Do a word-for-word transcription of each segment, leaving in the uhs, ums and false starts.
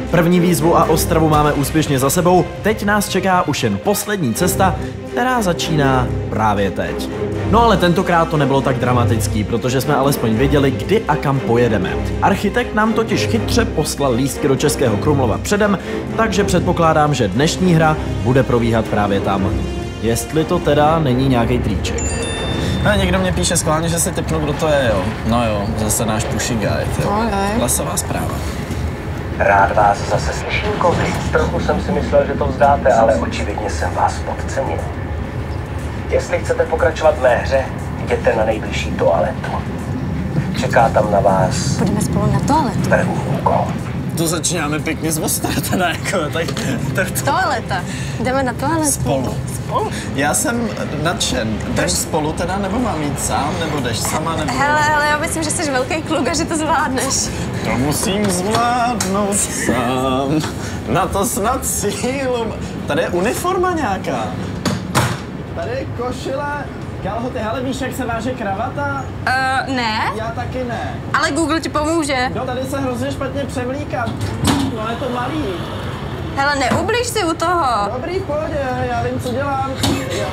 První výzvu a Ostravu máme úspěšně za sebou, teď nás čeká už jen poslední cesta, která začíná právě teď. No ale tentokrát to nebylo tak dramatický, protože jsme alespoň věděli, kdy a kam pojedeme. Architekt nám totiž chytře poslal lístky do Českého Krumlova předem, takže předpokládám, že dnešní hra bude probíhat právě tam. Jestli to teda není nějaký triček. No, někdo mě píše schválně, že si tipnu, kdo to je, jo. No jo, zase náš pushy guide, jo. Hlasová zpráva. Rád vás zase slyším, Cody. Trochu jsem si myslel, že to vzdáte, ale očividně jsem vás podcenil. Jestli chcete pokračovat v mé hře, jděte na nejbližší toaletu. Čeká tam na vás... Půjdeme spolu na toaletu. První úkol. To začínáme pěkně z Ostra, teda jako, tak... tak Toaleta. Jdeme na toaletu. Spolu. Spolu? Já jsem nadšen. Jdeš spolu teda, nebo mám jít sám, nebo jdeš sama, nebo... Hele, hele, já myslím, že jsi velký kluk a že to zvládneš. To musím zvládnout sám. Na to snad sílu... Tady je uniforma nějaká. Tady je košile, kalhoty, hele, víš, jak se váže kravata? Uh, ne. Já taky ne. Ale Google ti pomůže. No, tady se hrozně špatně převlíká. No, je to malý. Hele, neublíž si u toho. Dobrý, v pohodě, já vím, co dělám. Já...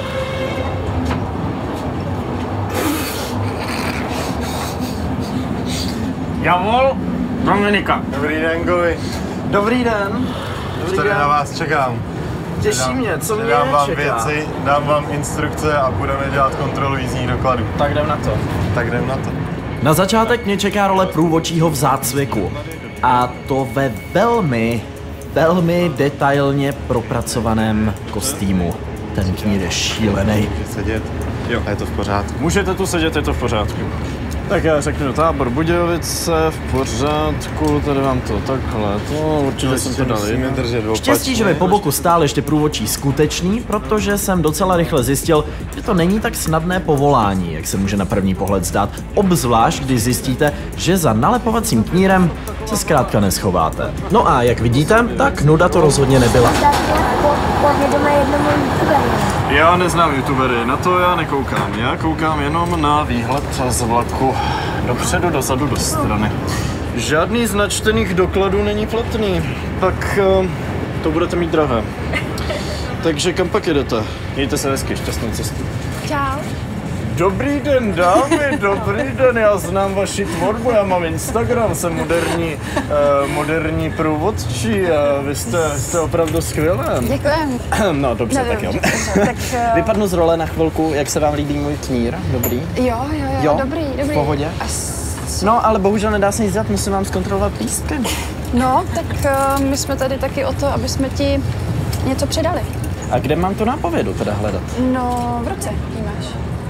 Javol, Dominika. Dobrý den, Govi. Dobrý den. Dobrý Tady den. na vás čekám. Těší Předám- mě, co mě předám vám čeká. věci, dám vám instrukce a budeme dělat kontrolu jízdních dokladů. Tak jdem na to. Tak jdem na to. Na začátek mě čeká role průvodčího v zácviku. A to ve velmi, velmi detailně propracovaném kostýmu. Ten knír je šílený. Můžete sedět. Jo. A je to v pořádku. Můžete tu sedět, je to v pořádku. Tak já řeknu Tábor Budějovice, v pořádku, tady vám to takhle, to určitě jsem to dal. Musíme držet opačně. Štěstí, že mi po boku stál ještě průvodčí skutečný, protože jsem docela rychle zjistil, že to není tak snadné povolání, jak se může na první pohled zdát. Obzvlášť, když zjistíte, že za nalepovacím knírem se zkrátka neschováte. No a jak vidíte, tak nuda to rozhodně nebyla. Já neznám youtubery, na to já nekoukám. Já koukám jenom na výhled z vlaku. Dopředu, dozadu, do strany. Žádný z načtených dokladů není platný. Tak uh, to budete mít drahé. Takže kam pak jedete? Mějte se hezky, šťastnou cestu. Čau. Dobrý den, dámy, dobrý den, já znám vaši tvorbu, já mám Instagram, jsem moderní, uh, moderní průvodčí a vy jste, jste opravdu skvělé. Děkujem. No dobře, Nevím, tak jo. tak, uh... Vypadnu z role na chvilku, jak se vám líbí můj knír, dobrý? Jo, jo, jo, Jo? dobrý, dobrý. V pohodě? A s... No, ale bohužel nedá se nic dělat, musím vám zkontrolovat lístky. No, tak uh, my jsme tady taky o to, aby jsme ti něco předali. A kde mám tu nápovědu teda hledat? No, v ruce ji máš.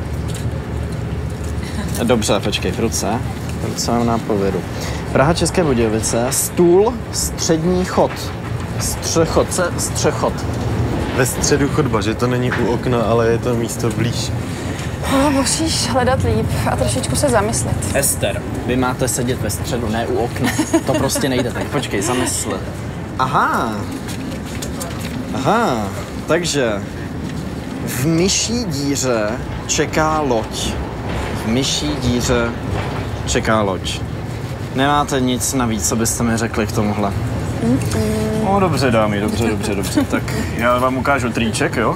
Dobře, počkej, v ruce. V ruce mám nápovědu. Praha, České Budějovice, stůl, střední chod. Střechodce, střechod. Ve středu chodba, že to není u okna, ale je to místo blíž. No, musíš hledat líp a trošičku se zamyslet. Ester, vy máte sedět ve středu, ne u okna. To prostě nejde, tak počkej, zamysli. Aha. Aha, takže v myší díře čeká loď. V myší díře čeká loď. Nemáte nic navíc, co byste mi řekli k tomuhle? No dobře, dámy, dobře, dobře, dobře. Tak já vám ukážu triček, jo?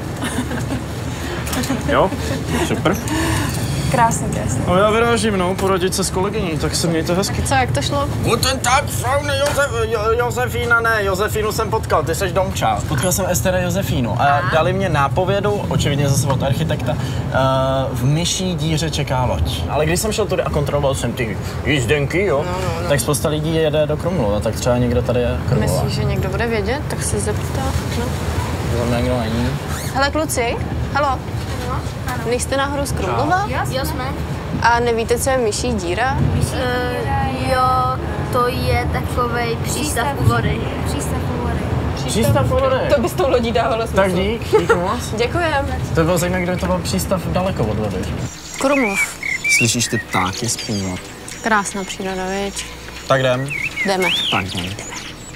Jo? Super. Krásný, krásný. No já vyrážím, no, poradit se s kolegyní, tak se mějte hezky. Co, jak to šlo? Guten Tag, Frau Josef, jo, Josefína, ne, Josefínu jsem potkal, ty seš domča. Potkal jsem Estera Josefínu a dali mě nápovědu, očividně zase od architekta, uh, v myší díře čeká loď. Ale když jsem šel tudy a kontroloval jsem ty jízdenky, jo, no, no, no. tak spousta lidí jede do Krumlova, tak třeba někdo tady je Krumlova. Myslíš, že někdo bude vědět? Tak se zeptá. No. Za mě někdo není. Hele, kluci, halo. Nejste náhodou z Krumlova? Jo, jsme. A nevíte, co je myší díra? Uh, jo, to je takovej přístav u vody. Přístav u vody. Přístav u vody. To by s tou lodí dávalo smysl. Tak dík, dík moc. Děkujem. To bylo zajímavé, kde to byl přístav daleko od vody. Krumlov. Slyšíš ty ptáky zpívat? Krásná příroda, viď? Tak jdem. Jdeme. Tak jdem.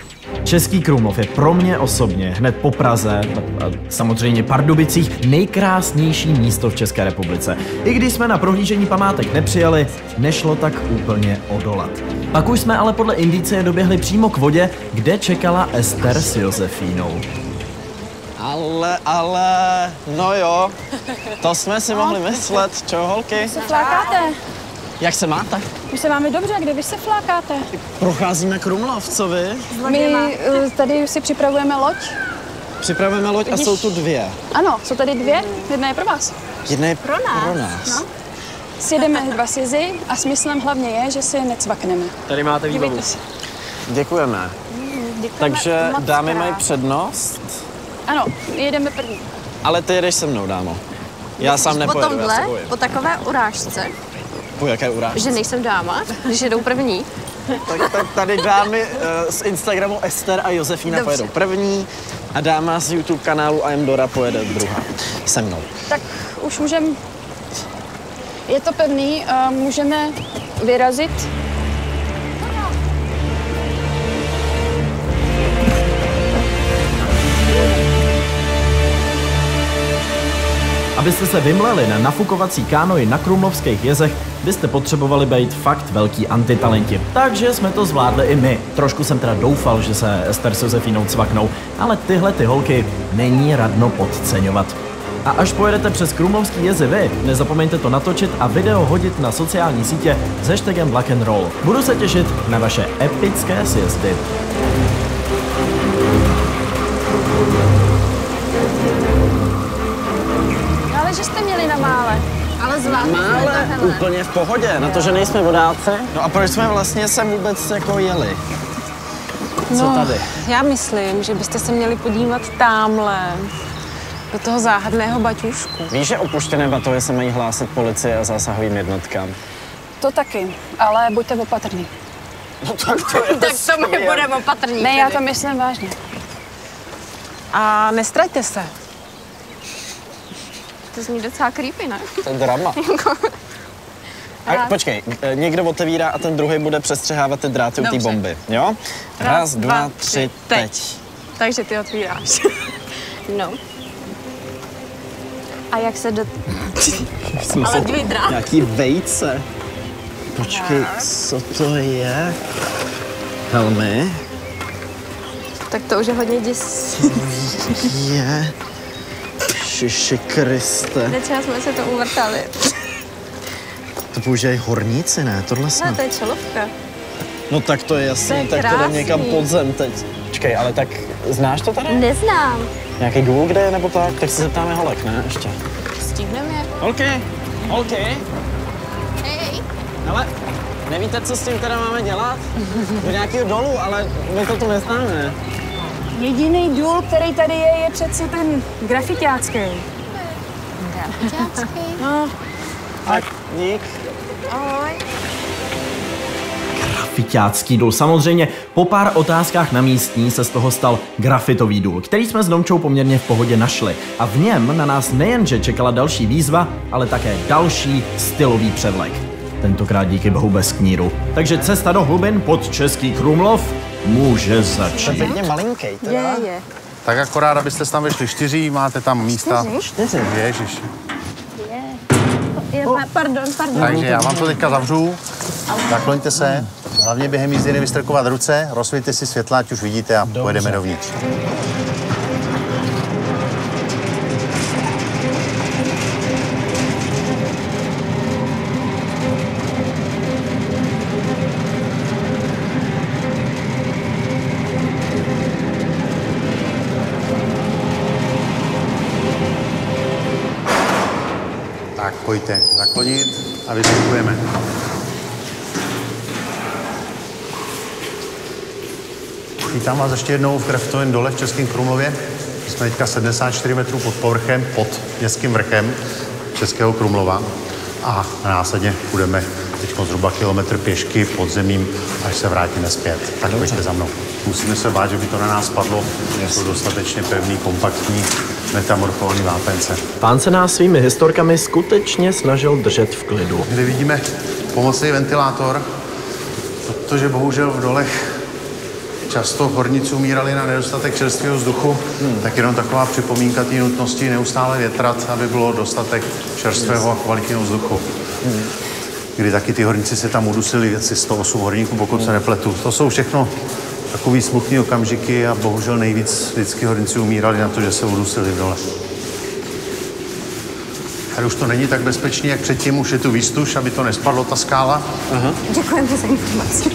Český Krumlov je pro mě osobně hned po Praze a samozřejmě Pardubicích nejkrásnější místo v České republice. I když jsme na prohlížení památek nepřijeli, nešlo tak úplně odolat. Pak už jsme ale podle indicie doběhli přímo k vodě, kde čekala Ester s Josefínou. Ale, ale, no jo, to jsme si mohli myslet, čau holky. Se flákáte? Jak se máte? My se máme dobře, kde vy se flákáte? Procházíme Krumlov, co vy? My uh, tady si připravujeme loď. Připravujeme loď a jsou tu dvě. Ano, jsou tady dvě, jedna je pro vás. Jedna je pro nás. Pro nás. No. Sjedeme dva sjezy a smyslem hlavně je, že si necvakneme. Tady máte výbavu. Děkujeme. Děkujeme. Takže moc dámy krát. mají přednost, Ano, jedeme první. ale ty jedeš se mnou, dámo. Já sám Po nepojedu, já se tomhle, bojím. po takové urážce, Po jaké urážce? že nejsem dáma, když jedou první, Tak, tak tady dámy uh, z Instagramu Ester a Josefína Dobře. pojedou první a dáma z YouTube kanálu I am Dora pojede druhá. Se mnou. Tak už můžeme... Je to pevný, uh, můžeme vyrazit. Abyste se vymleli na nafukovací kánoji na Krumlovských jezech, byste potřebovali být fakt velký antitalenti. Takže jsme to zvládli i my. Trošku jsem teda doufal, že se Ester s Josefínou cvaknou, ale tyhle ty holky není radno podceňovat. A až pojedete přes Krumlovský jezy vy, nezapomeňte to natočit a video hodit na sociální sítě s hashtagem Black and Roll. Budu se těšit na vaše epické sjezdy. Ale že jste měli na mále. ale zvládli jsme to, Mále hele. úplně v pohodě, na to, že nejsme vodáci. No a proč jsme vlastně sem vůbec jako jeli? Co No, tady? já myslím, že byste se měli podívat támhle, do toho záhadného baťušku. Víš, že opuštěné batohy se mají hlásit policii a zásahovým jednotkám? To taky, ale buďte opatrný. No tak to je Tak to my budeme opatrní. Ne, já to myslím vážně. A nestraťte se. To zní docela creepy, ne? To je drama. A, počkej, e, někdo otevírá a ten druhý bude přestřehávat ty dráty u té Dobře. bomby, jo? Raz, dva, tři, teď. Takže ty otvíráš. No. A jak se do... Ale dvě dráty. Nějaký vejce. Počkej, co to je? Helmy? Tak to už je hodně děs... Je. Šiši Kriste. Třeba jsme se to uvrtali. To používají horníci, ne? Tohle No, snad. to je čelovka. No tak to je jasný, To je tak to jdem krásný. někam pod zem teď. Počkej, ale tak znáš to tady? Neznám. Nějaký Google kde je nebo tak? Tak se zeptáme holek, ne? Ještě. Stihneme. Holky, holky, Hej. ale nevíte, co s tím teda máme dělat? Do nějakého dolu, ale my to tu neznáme. Jediný důl, který tady je, je přeci ten grafitácký. No, Tak, dík. Ahoj. Grafitácký důl. Samozřejmě po pár otázkách na místní se z toho stal grafitový důl, který jsme s Domčou poměrně v pohodě našli. A v něm na nás nejenže čekala další výzva, ale také další stylový převlek. Tentokrát díky bohu bez kníru. Takže cesta do hlubin pod Český Krumlov může To je začít. pěkně malinký, teda. Je, je. Tak akorát, abyste tam vešli čtyři, máte tam místa. Čtyři. Ježiš. Je, pardon, pardon. Takže já vám to teďka zavřu. Nakloňte se. Hlavně během jízdy nevystrkovat ruce, rozsvíťte si světla, ať už vidíte a Dobře. pojedeme dovnitř. Tak, pojďte naklonit a vystupujeme. Vítám vás ještě jednou v Kraftovém dole v Českém Krumlově. Jsme teďka sedmdesát čtyři metrů pod povrchem, pod městským vrchem Českého Krumlova. A následně půjdeme teď zhruba kilometr pěšky pod zemím, až se vrátíme zpět. Tak pojďte za mnou. Musíme se bát, že by to na nás padlo. Jsou dostatečně pevný, kompaktní, metamorfovaný vápence. Pán se nás svými historkami skutečně snažil držet v klidu. Kde vidíme pomocný ventilátor, protože bohužel v dolech často horníci umírali na nedostatek čerstvého vzduchu, hmm. tak jenom taková připomínka té nutnosti neustále větrat, aby bylo dostatek čerstvého a kvalitního vzduchu. Hmm. Kdy taky ty horníci se tam udusili, asi sto osm horníků, pokud se nepletu. To jsou všechno takový smutný okamžiky a bohužel nejvíc vždycky horníci umírali na to, že se udusili v dole. Tady už to není tak bezpečný, jak předtím, už je tu výstuž, aby to nespadlo, ta skála. Aha. Děkujeme za informaci.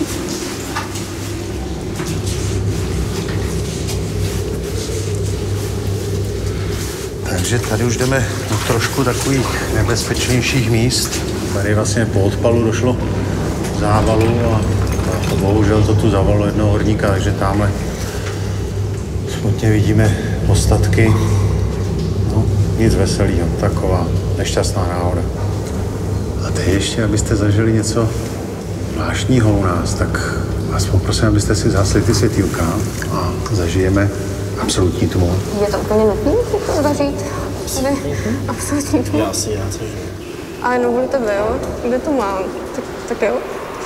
Takže tady už jdeme do trošku takových nebezpečnějších míst. Tady vlastně po odpalu došlo k závalu a, a bohužel to tu zavalo jednoho horníka, takže tamhle smutně vidíme ostatky. No, nic veselého, taková nešťastná náhoda. A teď ještě, abyste zažili něco zvláštního u nás, tak vás poprosím, abyste si zhasli ty světýlka a zažijeme absolutní tmu. Je to úplně nutné to zažít? Tady absolutní tmu. Já si já zažiju. A jenom kvůli tebe, jo? Kde to mám? Tak, tak jo?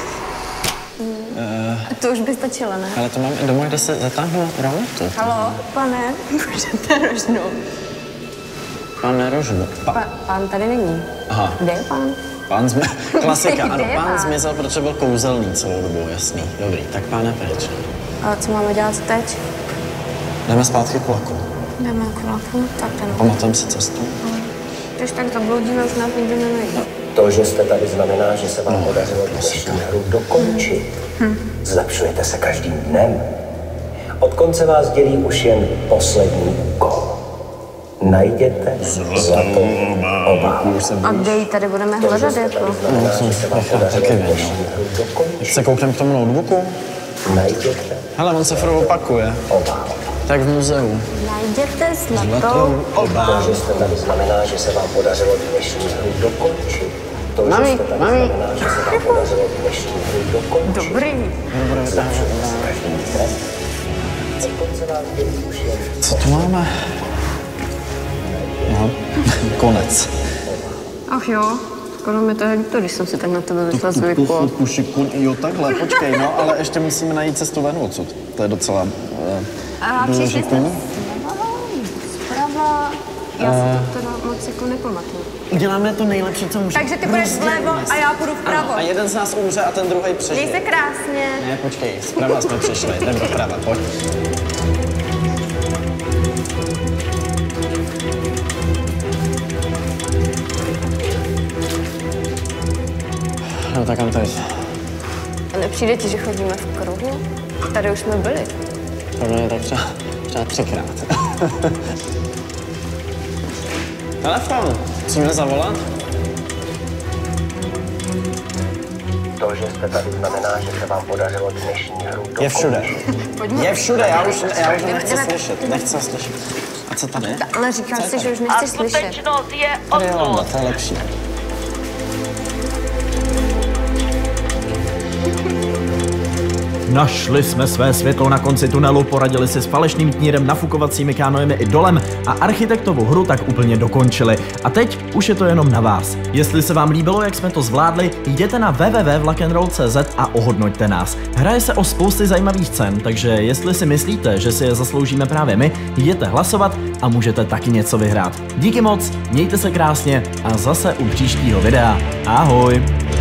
Uh, to už by stačilo, ne? Ale to mám i doma, kde se zatáhnu roletu. Halo, pane, můžete rožnout. Pán nerožnu. Pa... Pa, pán tady není. Aha. Kde je pán? Pán jsme... Klasika, ano, Kde je pán pán? zmizel, protože byl kouzelný celou dobu, jasný. Dobrý, tak pán je pryč. A co máme dělat teď? Jdeme zpátky k vlaku. Jdeme k vlaku, tak jdeme. Pamatujeme si cestu. Když tak zabloudíme, už nás nikdy nenajde. To, že jste tady, znamená, že se vám podařilo dnešní hru dokončit. Hm. Zlepšujete se každým dnem. Od konce vás dělí už jen poslední úkol. Najděte zlatou obálku. A kde ji tady budeme hledat, jako? No, jsem taky vím. Teď se kouknem k tomu notebooku. Najděte. Hele, on se furt opakuje. Tak v muzeu. Najděte zlatou obálku. To, že jste tady, znamená, že se vám podařilo dnešní hru dokončit. To, že Mami, jste tady, mami. znamená, že se vám podařilo dnešní hru dokončit. Dobrý. Zlepšujete se každým dnem. Od konce vás dělí už jen Co tu máme? No, konec. Ach jo, skoro mi to je líto, když jsem si tak na tebe vyšla zvyku. Pušiku, jo takhle, počkej, no, ale ještě musíme najít cestu ven odsud. To je docela uh, A přišli důležitý. jste zprava, já si to teda moc jako nepamatuju. Uděláme to nejlepší, co můžeme. Takže ty budeš vlevo a já půjdu vpravo. A jeden z nás umře a ten druhý přežije. Měj se krásně. Ne, počkej, zprava jsme přišli, jdem doprava, pojď. No tak kam teď? A nepřijde ti, že chodíme v kruhu? Tady už jsme byli. Podle mě tak třeba, třeba třikrát. Telefon, musíme zavolat? to, že jste tady, znamená, že se vám podařilo dnešní hru dokončit. Je všude. Je všude, já už, já už nechci slyšet, nechci slyšet. A co tady? Ale říkal jsi, že už nechci slyšet. skutečnost je Tady je Landa, odtud. to je lepší. Našli jsme své světlo na konci tunelu, poradili si s falešným knírem, nafukovacími kánojemi i dolem a architektovou hru tak úplně dokončili. A teď už je to jenom na vás. Jestli se vám líbilo, jak jsme to zvládli, jděte na w w w tečka vlakandroll tečka c z a ohodnoťte nás. Hraje se o spousty zajímavých cen, takže jestli si myslíte, že si je zasloužíme právě my, jděte hlasovat a můžete taky něco vyhrát. Díky moc, mějte se krásně a zase u příštího videa. Ahoj!